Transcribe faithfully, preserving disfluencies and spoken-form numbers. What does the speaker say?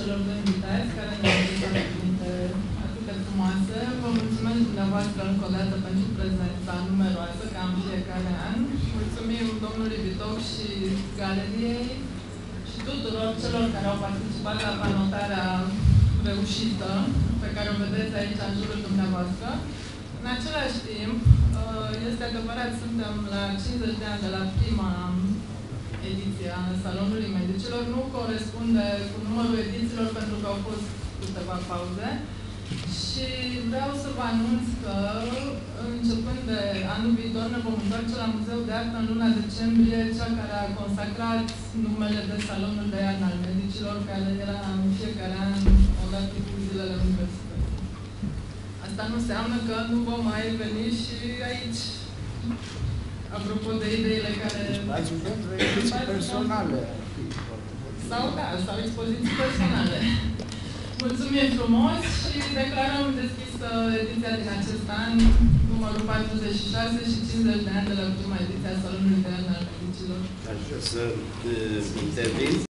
celor doi invitați care ne-au adresat cuvinte atât de frumoase. Vă mulțumesc dumneavoastră încă o dată pentru prezența numeroasă, ca în fiecare an. Mulțumim domnului Vitoc și galeriei și tuturor celor care au participat la panotarea reușită pe care o vedeți aici în jurul dumneavoastră. În același timp, este adevărat, suntem la cincizeci de ani de la prima ediție a Salonului Medicilor. Nu corespunde cu numărul edițiilor pentru că au fost câteva pauze. Și vreau să vă anunț că, începând de anul viitor, ne vom întoarce la Muzeul de Artă în luna decembrie, cea care a consacrat numele de Salonul de Iarnă al Medicilor, care era în fiecare an, odată cu zilele universității. Asta nu înseamnă că nu vom mai veni și aici. Apropo de ideile care... Ați pentru expoziții personale. Sau, da, sau expoziții personale. Mulțumim frumos și declarăm deschisă ediția din acest an, numărul patruzeci și șase și cincizeci de ani de la prima ediție a Salonului de Iarnă al Medicilor. Aș vrea să intervin.